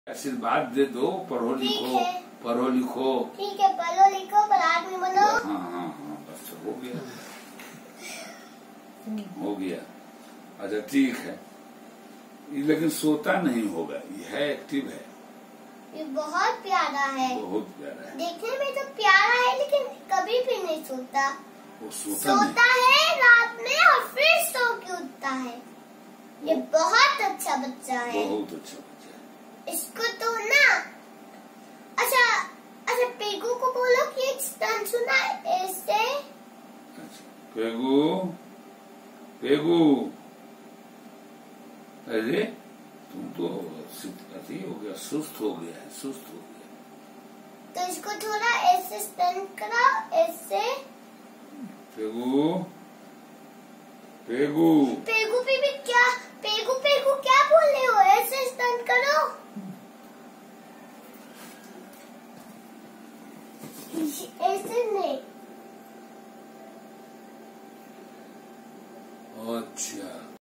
आशीर्वाद दे दो, पढ़ो लिखो, पढ़ो लिखो। ठीक है, पढ़ो लिखो, पर आदमी बनो। हाँ हाँ हाँ, बस हो गया, हो गया। अच्छा ठीक है, लेकिन सोता नहीं होगा, यह एक्टिव है। ये बहुत प्यारा है, बहुत प्यारा है, देखने में तो प्यारा है, लेकिन कभी भी नहीं सोता। वो सोता है रात में और फिर सो के उठता है। ये बहुत अच्छा बच्चा है, बहुत अच्छा बच्चा है। इसको तो ना, अच्छा अच्छा, पेगू को बोलो कि एक स्टंट सुना है ऐसे। अच्छा, पेगू, पेगू, अरे तुम तो अति हो गया, सुस्त हो गया है, सुस्त हो गया। तो इसको थोड़ा ऐसे स्टंट कराओ, ऐसे। पेगू, पेगू, पेगू भी क्या, पेगू पेगू क्या बोल रहे हो, ऐसे स्टंट करो। ऐसे नहीं। अच्छा।